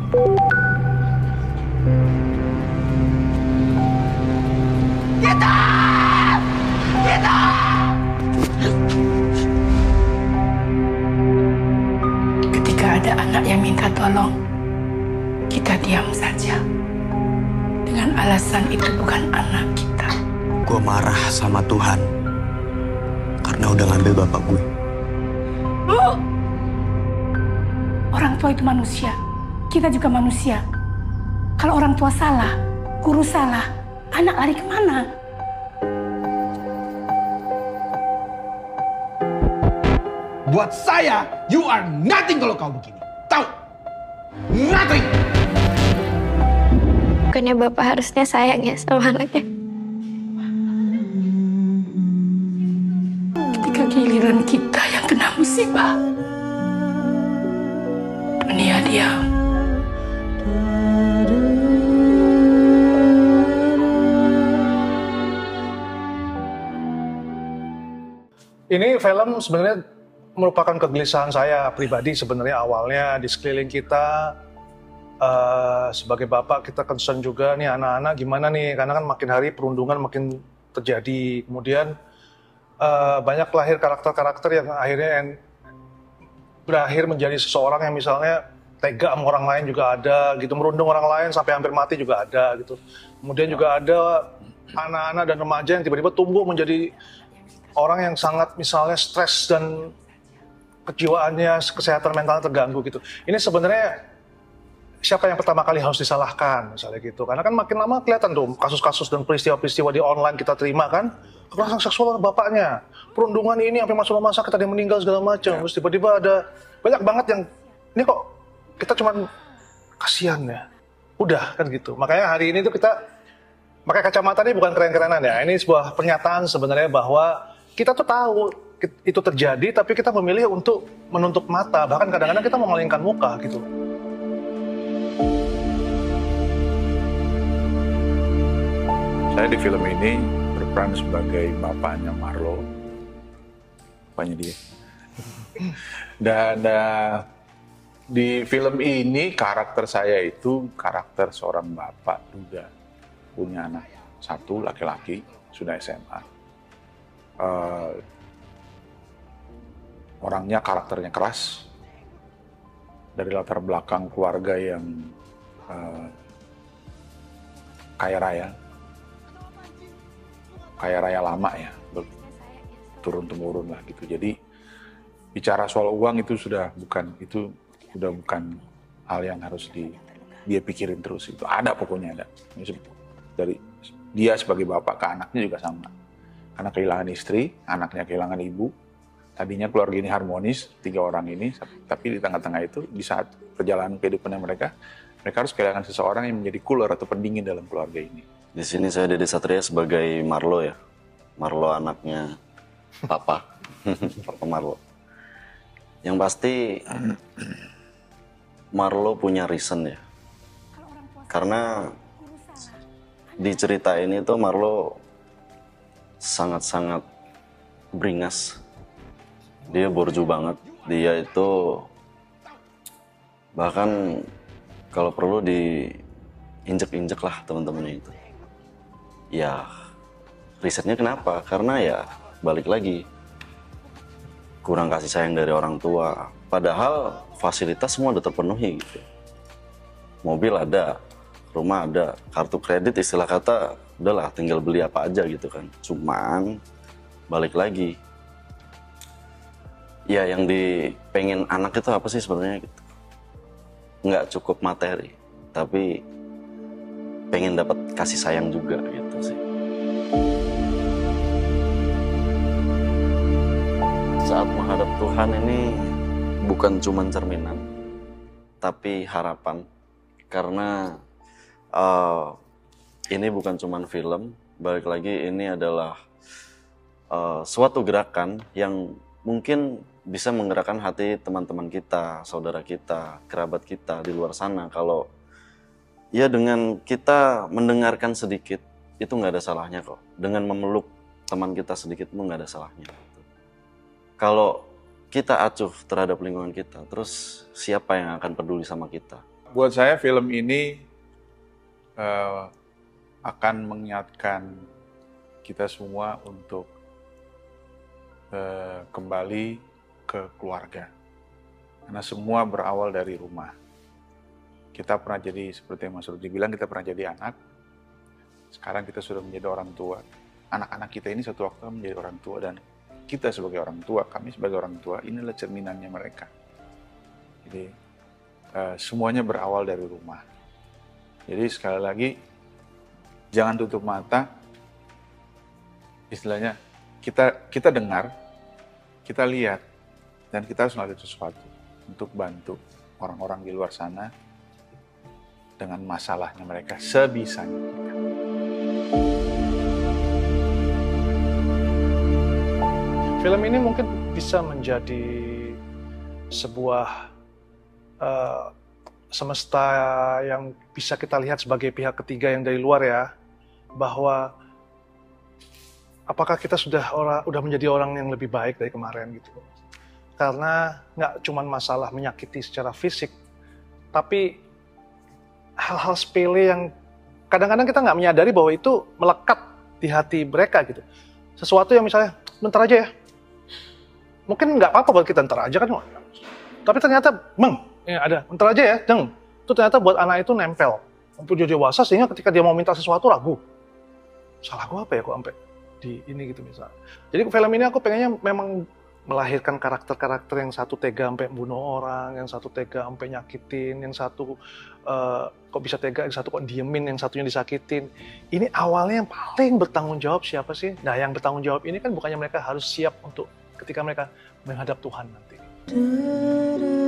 Ketika ada anak yang minta tolong, kita diam saja. Dengan alasan itu bukan anak kita. Gue marah sama Tuhan karena udah ngambil bapak gue. Orang tua itu manusia, kita juga manusia. Kalau orang tua salah, guru salah, anak lari kemana? Buat saya, you are nothing kalau kau begini. Tahu? Nothing! Bukannya Bapak harusnya sayang ya sama anaknya? Ketika giliran kita yang kena musibah, dunia diam. Ini film sebenarnya merupakan kegelisahan saya pribadi sebenarnya awalnya di sekeliling kita. Sebagai bapak kita concern juga nih anak-anak gimana nih, karena kan makin hari perundungan makin terjadi. Kemudian banyak lahir karakter-karakter yang akhirnya berakhir menjadi seseorang yang misalnya tega sama orang lain juga ada gitu, merundung orang lain sampai hampir mati juga ada gitu. Kemudian juga ada anak-anak dan remaja yang tiba-tiba tumbuh menjadi orang yang sangat misalnya stres dan kejiwaannya, kesehatan mentalnya terganggu gitu. Ini sebenarnya siapa yang pertama kali harus disalahkan misalnya gitu. Karena kan makin lama kelihatan tuh kasus-kasus dan peristiwa-peristiwa di online kita terima kan. Kekerasan seksual bapaknya, perundungan ini sampai masuk rumah sakit, ada yang meninggal segala macam. Terus tiba-tiba ada banyak banget yang ini kok kita cuman kasihan ya. Udah kan gitu. Makanya hari ini tuh kita pakai kacamata ini bukan keren-kerenan ya. Ini sebuah pernyataan sebenarnya bahwa kita tuh tahu itu terjadi, tapi kita memilih untuk menutup mata. Bahkan kadang-kadang kita memalingkan muka gitu. Saya di film ini berperan sebagai bapaknya Marlo, bapaknya dia. Dan di film ini karakter saya itu karakter seorang bapak juga, punya anak satu laki-laki, sudah SMA. Orangnya karakternya keras, dari latar belakang keluarga yang kaya raya lama ya, turun-temurun lah gitu. Jadi bicara soal uang itu sudah bukan hal yang harus dia pikirin terus. Itu ada pokoknya ada. Dari dia sebagai bapak ke anaknya juga sama. Karena kehilangan istri, anaknya kehilangan ibu. Tadinya keluarga ini harmonis, 3 orang ini, tapi di tengah-tengah itu, di saat perjalanan kehidupannya mereka harus kehilangan seseorang yang menjadi cooler atau pendingin dalam keluarga ini. Di sini saya Dede Satria sebagai Marlo ya. Marlo anaknya Papa. Papa Marlo. Yang pasti Marlo punya reason ya. Karena di cerita ini tuh Marlo sangat-sangat beringas. Dia borju banget. Dia itu bahkan kalau perlu diinjek-injek lah teman-temannya itu. Ya risetnya kenapa? Karena ya balik lagi kurang kasih sayang dari orang tua. Padahal fasilitas semua udah terpenuhi gitu. Mobil ada, rumah ada, kartu kredit istilah kata udahlah tinggal beli apa aja gitu kan. Cuman balik lagi, ya yang dipengen anak itu apa sih sebenarnya gitu. Nggak cukup materi, tapi pengen dapat kasih sayang juga gitu sih. Saat menghadap Tuhan ini bukan cuma cerminan, tapi harapan. Karena ini bukan cuma film, balik lagi ini adalah suatu gerakan yang mungkin bisa menggerakkan hati teman-teman kita, saudara kita, kerabat kita di luar sana. Kalau ya dengan kita mendengarkan sedikit, itu nggak ada salahnya kok. Dengan memeluk teman kita sedikit pun nggak ada salahnya. Kalau kita acuh terhadap lingkungan kita, terus siapa yang akan peduli sama kita? Buat saya film ini akan mengingatkan kita semua untuk kembali ke keluarga. Karena semua berawal dari rumah. Kita pernah jadi, seperti yang Mas Rudi bilang, kita pernah jadi anak. Sekarang kita sudah menjadi orang tua. Anak-anak kita ini suatu waktu menjadi orang tua, dan kita sebagai orang tua, kami sebagai orang tua, inilah cerminannya mereka. Jadi semuanya berawal dari rumah. Jadi sekali lagi, jangan tutup mata. Istilahnya kita dengar, kita lihat, dan kita harus melakukan sesuatu untuk bantu orang-orang di luar sana dengan masalahnya mereka sebisanya kita. Film ini mungkin bisa menjadi sebuah semesta yang bisa kita lihat sebagai pihak ketiga yang dari luar ya, bahwa apakah kita sudah menjadi orang yang lebih baik dari kemarin gitu. Karena nggak cuma masalah menyakiti secara fisik, tapi hal-hal sepele yang kadang-kadang kita nggak menyadari bahwa itu melekat di hati mereka gitu. Sesuatu yang misalnya, bentar aja ya, mungkin nggak apa-apa buat kita, bentar aja kan, tapi ternyata, ya ada, bentar aja ya, itu ternyata buat anak itu nempel, sampai dia dewasa sehingga ketika dia mau minta sesuatu ragu, salah gue apa ya kok sampai di ini gitu misalnya. Jadi film ini aku pengennya memang melahirkan karakter-karakter yang satu tega sampai bunuh orang, yang satu tega sampai nyakitin, yang satu kok bisa tega, yang satu kok diemin, yang satunya disakitin. Ini awalnya yang paling bertanggung jawab siapa sih? Nah, yang bertanggung jawab ini kan bukannya mereka harus siap untuk ketika mereka menghadap Tuhan nanti.